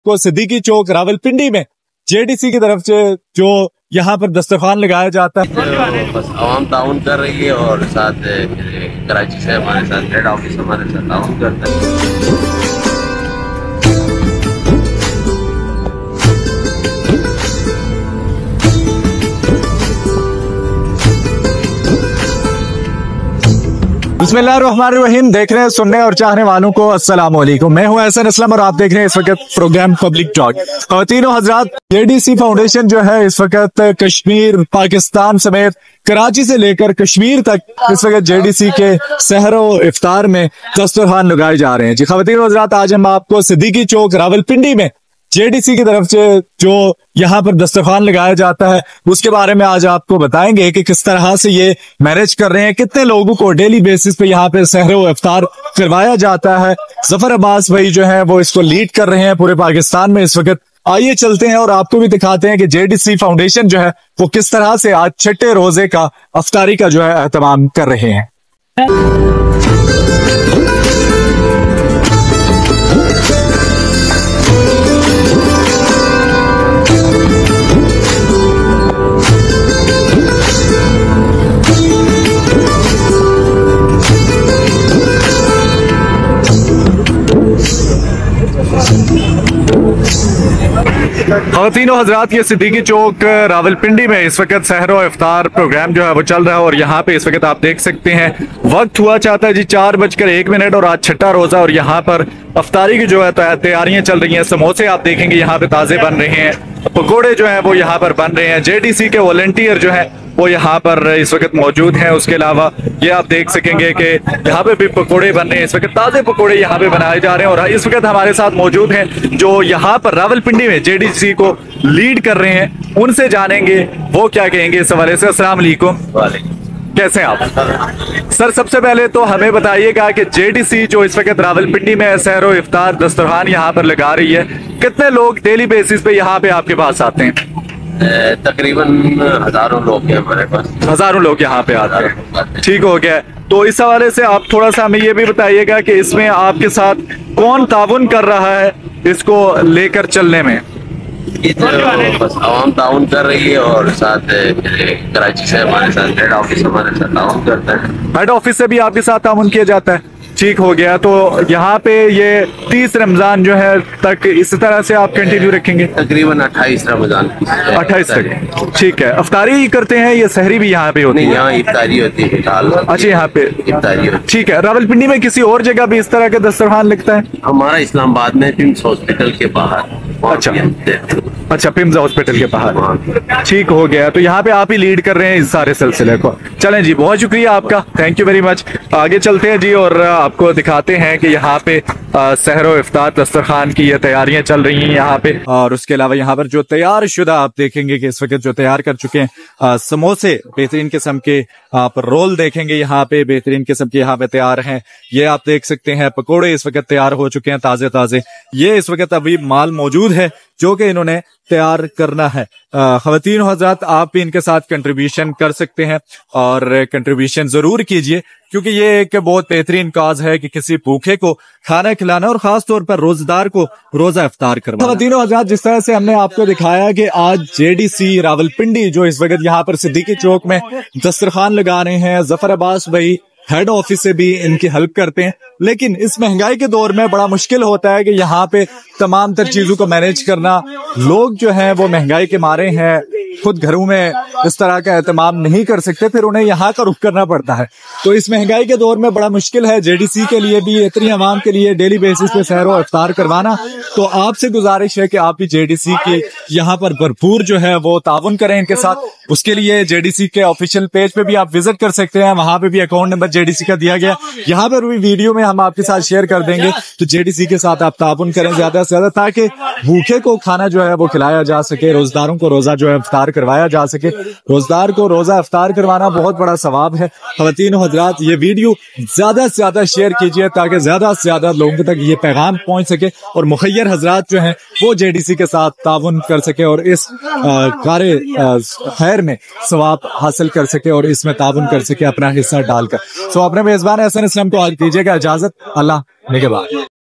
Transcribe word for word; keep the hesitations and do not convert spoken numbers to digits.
आपको सिद्दीकी चौक रावलपिंडी में जेडीसी की तरफ से जो यहाँ पर दस्तरखान लगाया जाता है, तो बस आवाम ताउन कर रही है और साथ कराची से हमारे साथ हेड ऑफिस हमारे साथ ताउन करता है। बिस्मिल्लाहिर्रहमानिर्रहीम। देख रहे हैं, सुनने और चाहने वालों को अस्सलाम वालेकुम। मैं हूं एहसन असलम और आप देख रहे हैं इस वक्त प्रोग्राम पब्लिक टॉक। ख़वातीनो हज़रात, जेडीसी फाउंडेशन जो है इस वक्त कश्मीर, पाकिस्तान समेत कराची से लेकर कश्मीर तक इस वक्त जेडीसी के सहरो इफ्तार में दस्तरखान लगाए जा रहे हैं। जी ख़वातीनो हज़रात, आज हम आपको सिद्दीकी चौक रावलपिंडी में जेडीसी की तरफ से जो यहाँ पर दस्तरखान लगाया जाता है उसके बारे में आज आपको बताएंगे कि किस तरह से ये मैनेज कर रहे हैं, कितने लोगों को डेली बेसिस पे यहाँ पे सहरो इफ्तार करवाया जाता है। जफर अब्बास भाई जो है वो इसको लीड कर रहे हैं पूरे पाकिस्तान में इस वक्त। आइए चलते हैं और आपको भी दिखाते हैं कि जेडीसी फाउंडेशन जो है वो किस तरह से आज छठे रोजे का अफ्तारी का जो है एहतमाम कर रहे हैं। ख़वातीनो हज़रात, ये सिद्दीकी चौक रावलपिंडी में इस वक्त सहरो इफ्तार प्रोग्राम जो है वो चल रहा है और यहाँ पे इस वक्त आप देख सकते हैं वक्त हुआ चाहता है जी चार बजकर एक मिनट और आज छठा रोजा और यहाँ पर अफ्तारी की जो है तैयारियां चल रही हैं। समोसे आप देखेंगे यहाँ पे ताज़े बन रहे हैं, पकोड़े जो है वो यहाँ पर बन रहे हैं। जेडीसी के वॉलंटियर जो है वो यहाँ पर इस वक्त मौजूद हैं। उसके अलावा ये आप देख सकेंगे कि यहाँ पे भी पकोड़े बन रहे हैं, इस वक्त ताज़े पकोड़े यहाँ पे बनाए जा रहे हैं। और इस वक्त हमारे साथ मौजूद हैं जो यहाँ पर रावलपिंडी में जेडीसी को लीड कर रहे हैं, उनसे जानेंगे वो क्या कहेंगे इस हवाले से। अस्सलाम वालेकुम। कैसे हैं आप सर? सबसे पहले तो हमें बताइएगा कि जेडीसी जो इस वक्त रावलपिंडी में सहरो इफ्तार दस्तरखान यहाँ पर लगा रही है, कितने लोग डेली बेसिस पे यहाँ पे आपके पास आते हैं? तकरीबन हजारों लोग हैं हमारे पास। हजारों लोग यहाँ पे आते हैं, ठीक हो गया। तो इस हवाले से आप थोड़ा सा हमें ये भी बताइएगा कि इसमें आपके साथ कौन ताउन कर रहा है इसको लेकर चलने में? ये तो बस आवाम ताउन कर रही है और साथ कराची से हमारे साथ हेड ऑफिस हमारे साथ ताउन करता है। हेड ऑफिस से भी आपके साथ ताउन किया जाता है, ठीक हो गया। तो यहाँ पे ये तीस रमजान जो है तक इस तरह से आप कंटिन्यू रखेंगे? तकरीबन अट्ठाईस रमजान अट्ठाईस तक, ठीक है। अफ्तारी ही करते हैं या सहरी भी यहाँ पे होती है? यहाँ इफ्तारी होती है। अच्छा, यहाँ पे इफ्तारी होती है, ठीक है। रावलपिंडी में किसी और जगह भी इस तरह का दस्तरखान लगता है? हमारा इस्लामाबाद में पिम्स हॉस्पिटल के बाहर। अच्छा अच्छा, पिम्स हॉस्पिटल के बाहर, ठीक हो गया। तो यहाँ पे आप ही लीड कर रहे हैं इस सारे सिलसिले को। चलें जी, बहुत शुक्रिया आपका, थैंक यू वेरी मच। आगे चलते हैं जी और आपको दिखाते हैं कि यहाँ पे सहरो इफ्तार दस्तरखान की ये तैयारियां चल रही हैं यहाँ पे। और उसके अलावा यहाँ पर जो तैयार शुदा आप देखेंगे कि इस वक्त जो तैयार कर चुके हैं आ, समोसे बेहतरीन किस्म के, आप रोल देखेंगे यहाँ पे बेहतरीन किस्म के यहाँ पे तैयार हैं। ये आप देख सकते हैं पकोड़े इस वक्त तैयार हो चुके हैं ताजे ताजे। ये इस वक्त अभी माल मौजूद है जो कि इन्होंने तैयार करना है। ख़वातीन हज़रात, आप भी इनके साथ कंट्रीब्यूशन कर सकते हैं और कंट्रीब्यूशन जरूर कीजिए क्योंकि ये एक बहुत बेहतरीन काज है कि किसी भूखे को खाना खिलाना और खास तौर पर रोजदार को रोजा इफ्तार करवाना। ख़वातीन हज़रात, जिस तरह से हमने आपको दिखाया कि आज जेडीसी रावलपिंडी जो इस वक्त यहाँ पर सिद्दीकी चौक में दस्तरखान लगा रहे हैं, जफर अब्बास भाई हेड ऑफिस से भी इनकी हेल्प करते हैं, लेकिन इस महंगाई के दौर में बड़ा मुश्किल होता है कि यहाँ पे तमाम तर चीजों को मैनेज करना। लोग जो हैं वो महंगाई के मारे हैं, खुद घरों में इस तरह का एहतमाम नहीं कर सकते, फिर उन्हें यहाँ का रुख करना पड़ता है। तो इस महंगाई के दौर में बड़ा मुश्किल है जेडीसी के लिए भी, इतनी आवाम के लिए डेली बेसिस पे सहरो इफ्तार करवाना। तो आपसे गुजारिश है कि आप भी जेडीसी की यहाँ पर भरपूर जो है वो ताउन करें इनके साथ। उसके लिए जेडीसी के ऑफिशियल पेज पे भी आप विजिट कर सकते हैं, वहां पे भी अकाउंट नंबर जेडीसी का दिया गया, यहाँ पर भी वीडियो में हम आपके साथ शेयर कर देंगे। तो जेडीसी के साथ आप ताउन करें ज्यादा से ज्यादा ताकि भूखे को खाना जो है वो खिलाया जा सके, रोजदारों को रोजा जो है इफ्तार करवाया जा सके। रोजदार को रोजा इफ्तार करवाना बहुत बड़ा सवाब है। ख़वातीन हज़रात, ये वीडियो ज्यादा से ज्यादा शेयर कीजिए ताकि ज्यादा से ज्यादा लोगों तक ये पैगाम पहुंच सके और मुखय्यर हजरात जो हैं वो जेडीसी के साथ ताउन कर सके और इस कार्य खैर में सवाब हासिल कर सके और इसमें ताउन कर सके अपना हिस्सा डालकर। सो अपने मेजबान एहसन असलम को आज दीजिएगा इजाजत। अल्लाह निगहबान।